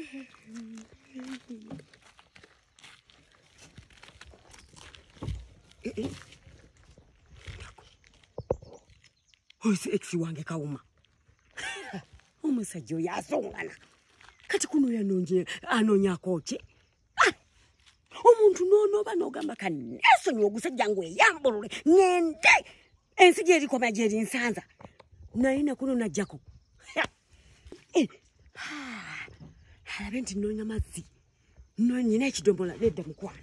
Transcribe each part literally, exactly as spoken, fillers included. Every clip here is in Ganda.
Hoisi ex wange Kauma. Omusajja yasongana. Kati kuno yanonje anonya koche. Ah! Omuntu nono banogamba kaneso nyogusajja ngwe yambulule ngende. Ensije erikoma je rinsanza. Naina kuno najjako. Eh. Ha. Halabenti nonya mazzi. Nonye n'ekidombola ledda mukwana.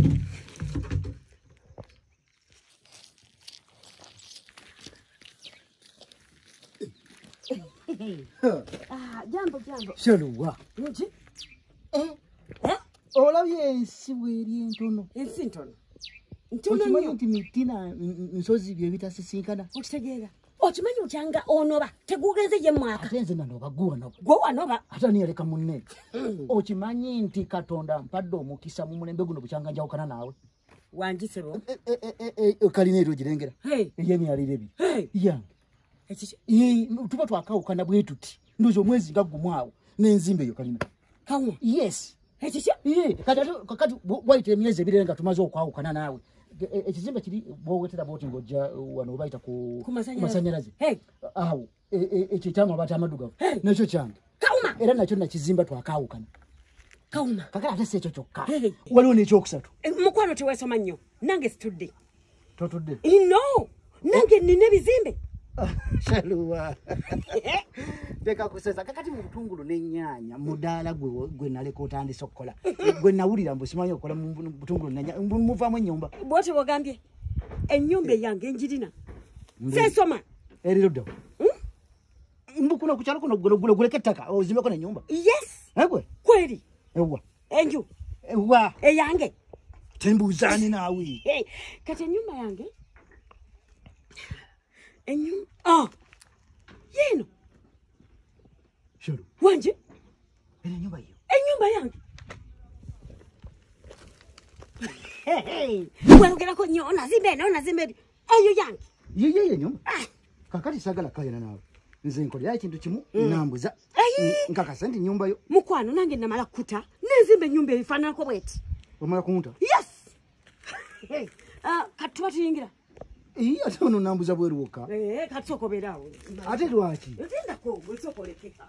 Ah, jambo jambo. Shaluwa. Nchi? Eh? Eh? Olabye ensi bweri entono. Ensi ntono. Ntono Okimanyi nnyo. nti mitina nsozi bye bitasisinkana. Okitegeera. Okimanyi okyanga onoba tegugenze ye mwaka. Ate nze nanoba gwe wanoba. Gwe wanoba. Ate niyaleka munne. Okimanyi nti Katonda mpadde omukisa mu mulembe guno bukyanga njawukana naawe. Wanjisebo. Kalina ero girengera. Hey. Ey'emyaliro ebiri. Hey. Yange. Ekiki. Ye tuba twakawukana bwe tuti. Ndozo omwezi nga gumwawo n'enzimba eyo kalina. Kauma. Yes. Ekiki. Ye kati kati bwayita emyezi ebiri nga tumaze okwawukana naawe. Ekizimba kiri bwowetera boti ng'ojja wano bayita ku masanyalaze. Hey. Awo ekyo eky'amabaati amaddugavu. Hey. Nakyo kyange. Kauma. Era nakyo nakizimba twakawukana. Kauma. Kakala ate si ekyo kyokka. Hey. Waliwo n'ekyokusatu. Mukwano teweesoma nnyo. Nange situdde. Totudde. No. Nange nina ebizimbe. Shaluwa. Teka kusesa kakati mu butungulu n'ennyaanya mudaala gwe gwe naleka otandise okukola. Gwe nawulira mbu simanyi okukola mu butungulu n'ennyaanya muvaamu ennyumba. Bw'oti bw'ogambye ennyumba eyange njirina. Sensoma. Eriro ddawo. Mbu kuno kukyalo kuno guleka ettaka ozimbeko n'ennyumba. Yes. Egwe. Kweri. Ewa. Enju. Ewa. Eyange. Tembuzaani naawe. Hey. Kati ennyumba yange. Enyu ah yeno Shalu wanje ene nyumba hiyo enyumba yange hey wengera ko nyona zimbe naona zimbe ayo yange ye ye nyumba ah kakati sagala kayana nawe nze nkolera ekintu kimu nambuza nkaka senti nyumba yo mukwano nange namala kuta nezimbe nyumba ifana ko bweti omala kunta yes hey ah katuba tuyingira Iya ate ono nambuza bweruka. Eh katsokoberawo. Ate lwaki? Nzinda ko bwetsokolekeka.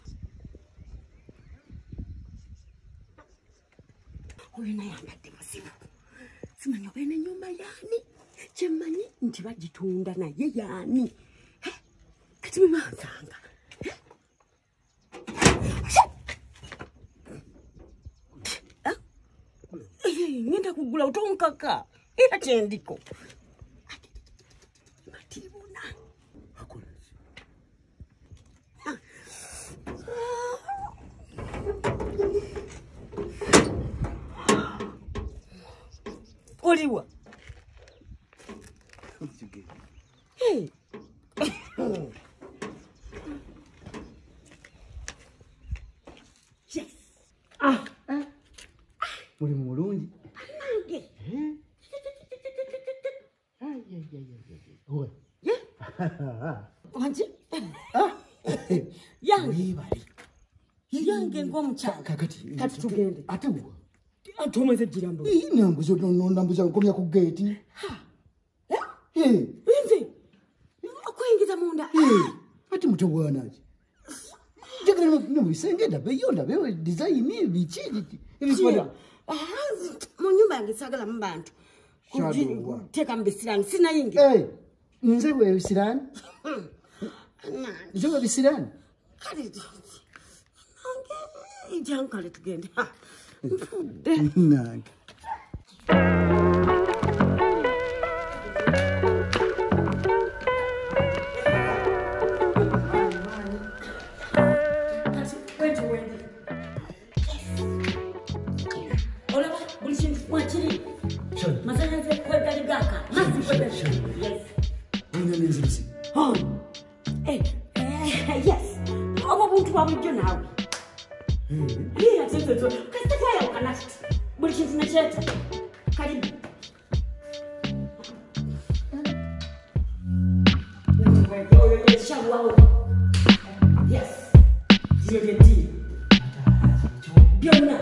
Oyo naye ambadde musibu. Simanyi oba ene nyumba yaani. Kyemanyi nti bagitunda naye yaani. Kati bibansanga. Eh ngenda kugula otonkaka. Era kyendiko. Oliwa. Hey. Yes. Ah. Eh. Muri mulungi. Nange. Eh. Ay ay ay ay. Owe. Yeah. Wanje. Ah. Yange. Bali. Yange ngomcha. Kakati. Kati tugende. Ate uwa. Atomeze jirambo. Ii nambuzo no nambuza nkomya ku gate. Ha. Eh? Eh. Nze. Okuingiza munda. Eh. Ati mutobwanaje. Jagala no bisengenda beyonda bewe design bichi ebifada. Ah, mu nyumba yange sagala mbantu. Shadowa. Teka mbisirani sina yingi. Eh. Nze we bisirani? Nani? Nze we bisirani? Kali. Nange ijankale tugende. Ha. Nange. Yes. Yes. byonna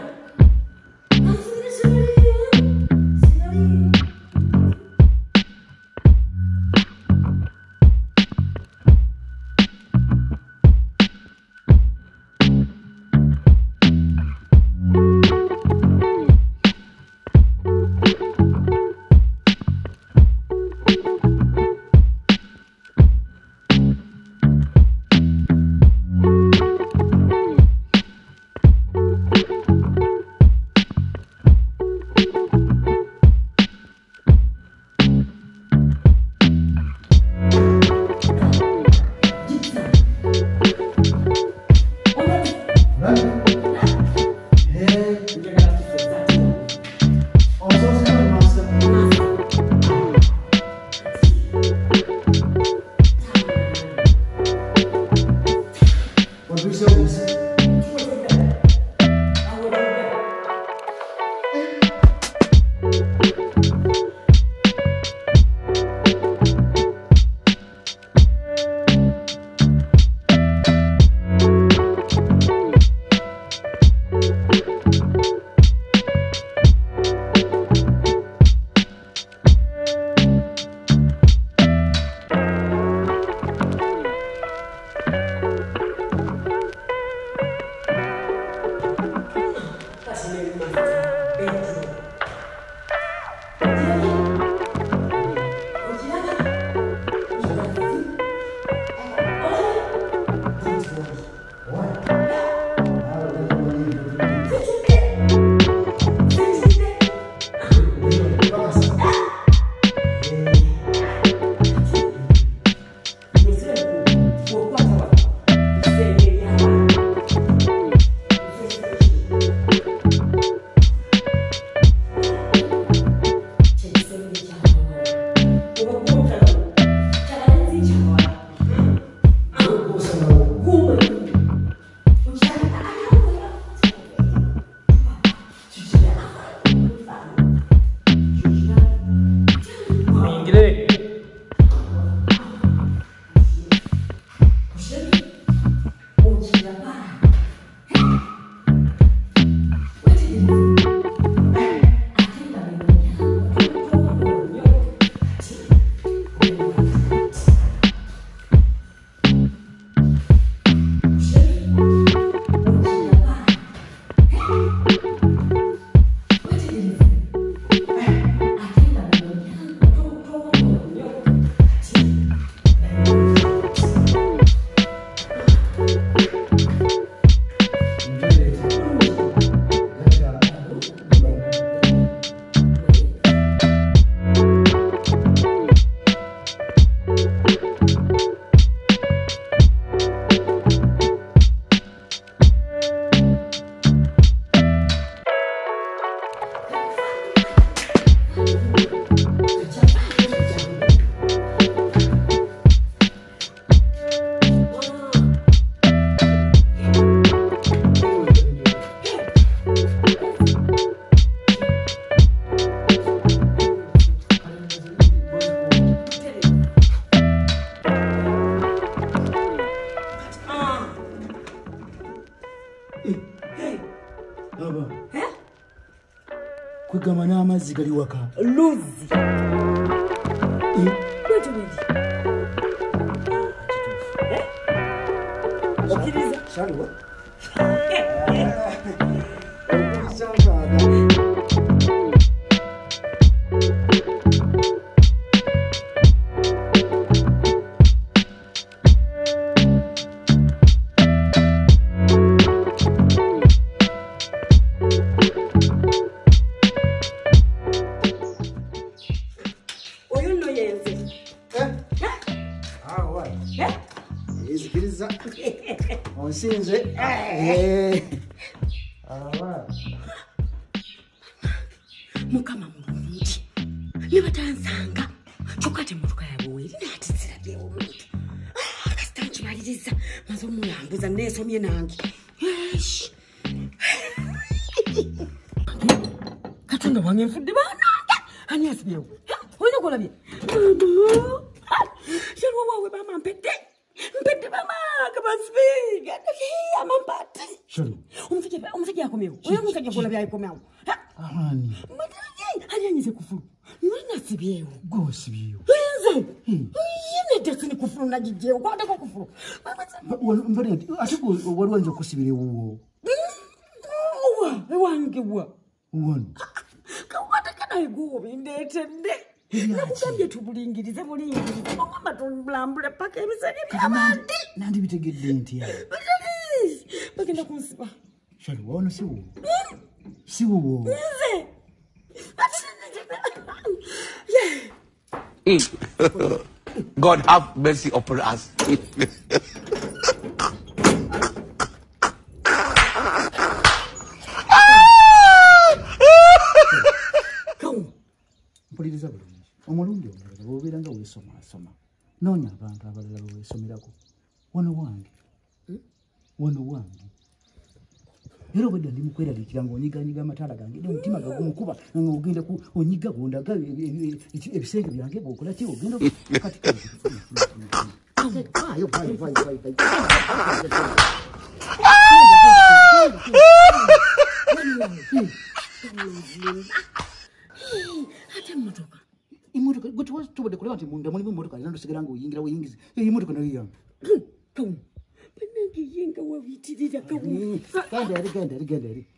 Kwegama n'amazzi gali waka. Luzi. Eh? Kwetu bidi. Eh? Okiriza. Shalwa. Onsinze eh awa mukama mulungi ne batansanga chokate mutuka yabo weri natizira bye omuntu akastanchi maliriza mazo mulambuza nesomye nange eish katonda wange mfudde banange ani asibyewo oyina kola bye shalwa wawe bama mpedde mpedde bama kabasbiga amampati Sholo. Omusajja omusajja yakomyewo. Oyo omusajja kola byayikomyawo. Ahani. Madaje ali anyize kufulu. Nina sibyewo. Go sibyewo. Nze. Yine tesini kufulu najijewo. Kwata ko kufulu. Mbere ati ko walwanze kusibirewo. Wa, ewange wa. Won. Kawata kana igubi ndetende. Nakugambye tubulingirize bulingirize. Omama tumbulambule paka ebisage byabandi. Nandi bitegedde nti ya. Bagenda kunsiba. Shalo wono siwo. Siwo wo. Nze. God have mercy upon us. Come. Mpuliriza bulungi. Omulundi omulala bw'obeera nga weesoma asoma. Noonya abantu abalala beweesomerako. Wano wange. Wano wange. Era obadde ndi mukweraliikira ng'onyiganyiga amataala gange n'omutima gagumukuba ng'ogenda ku onyiga gondaga ebisenge byange bw'okola ki ogenda kati ayo vayo vayo vayo ate emmotoka emmotoka gwe tubadde kulaba nti munda mulimu emmotoka alina ndosigera ng'oyingira weyingize emmotoka nayo yange kawu banange yenga wabiitirira kawu genda eri genda eri genda eri